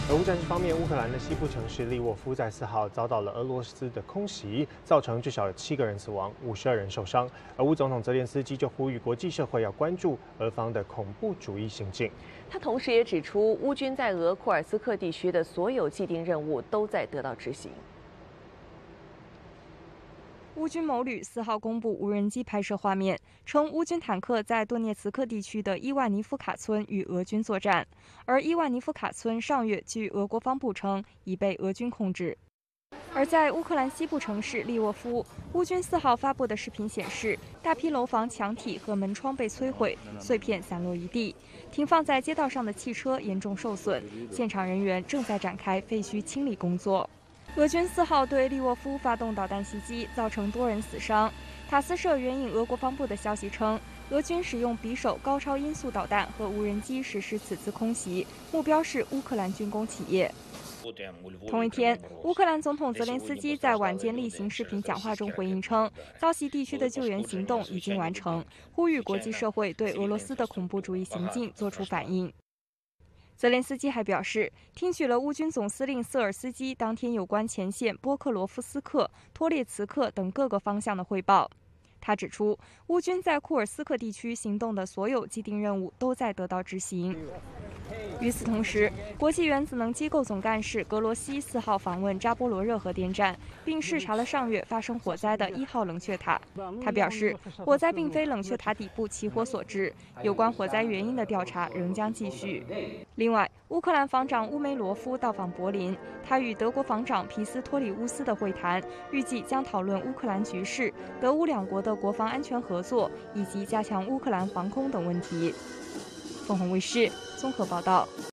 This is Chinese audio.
俄乌战事方面，乌克兰的西部城市利沃夫在4号遭到了俄罗斯的空袭，造成至少有7个人死亡，52人受伤。而乌总统泽连斯基就呼吁国际社会要关注俄方的恐怖主义行径。 他同时也指出，乌军在俄库尔斯克地区的所有既定任务都在得到执行。 乌军某旅4号公布无人机拍摄画面，称乌军坦克在顿涅茨克地区的伊万尼夫卡村与俄军作战，而伊万尼夫卡村上月据俄国防部称已被俄军控制。而在乌克兰西部城市利沃夫，乌军4号发布的视频显示，大批楼房墙体和门窗被摧毁，碎片散落一地，停放在街道上的汽车严重受损，现场人员正在展开废墟清理工作。俄军4号对利沃夫发动导弹袭击，造成多人死伤。塔斯社援引俄国防部的消息称，俄军使用匕首高超音速导弹和无人机实施此次空袭，目标是乌克兰军工企业。同一天，乌克兰总统泽连斯基在晚间例行视频讲话中回应称，遭袭地区的救援行动已经完成，呼吁国际社会对俄罗斯的恐怖主义行径作出反应。泽连斯基还表示，听取了乌军总司令瑟尔斯基当天有关前线波克罗夫斯克、托列茨克等各个方向的汇报。他指出，乌军在库尔斯克地区行动的所有既定任务都在得到执行。与此同时，国际原子能机构总干事格罗西4号访问扎波罗热核电站，并视察了上月发生火灾的1号冷却塔。他表示，火灾并非冷却塔底部起火所致，有关火灾原因的调查仍将继续。另外，乌克兰防长乌梅罗夫到访柏林，他与德国防长皮斯托里乌斯的会谈，预计将讨论乌克兰局势、德乌两国的国防安全合作以及加强乌克兰防空等问题。凤凰卫视综合报道。